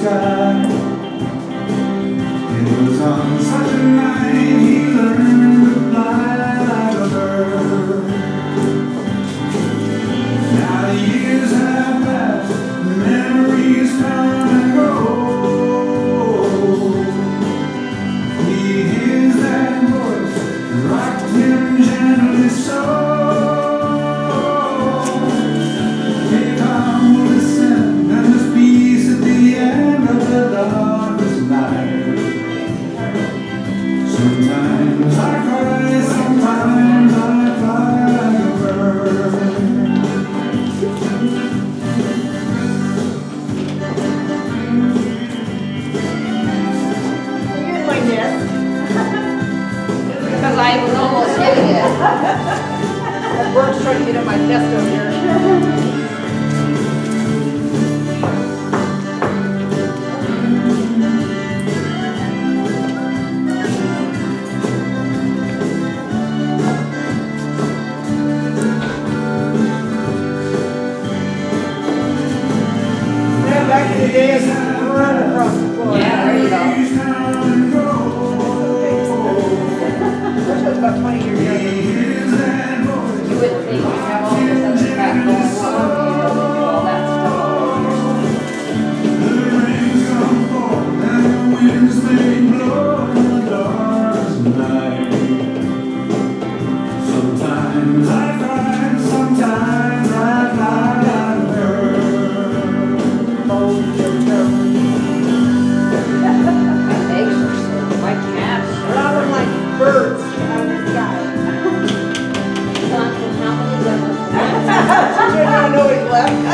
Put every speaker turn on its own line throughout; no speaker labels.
sky. It was on such a night he learned to fly like a bird. Now the years have passed, the memories come and go. He hears that voice, rocked him gently so. Sometimes I cry, sometimes I fly like a bird.
Here's my nest.
Because I was almost getting it.
That bird's trying to get in my nest over here. Back in the days, run across the floor.
Yeah, there you go.
Which was about 20 years ago.
You wouldn't think you have all this other crap going on, you know, they do all that stuff.
The rains come forth and the winds may blow in the darkest night. Sometimes I cry, sometimes I fly like a bird.
My legs are sore, my calves are
But I was like birds out of the sky.
gone from how many levels?
You didn't know he's left.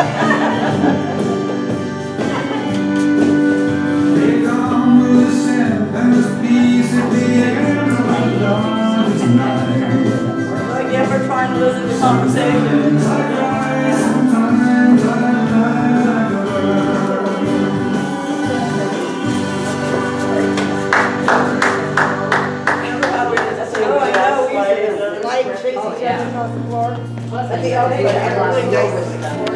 They come with the scent and the peace at the end of the darkest night.
Like, yeah, we're trying to listen to conversations.
I cry, sometimes I fly like a bird.
Remember how we just said, oh, I know, we used to like chasing each other across the floor?
Plus,
At
I
the
said,
outfit,
I lost
everybody
weight
knows
with
that.
that.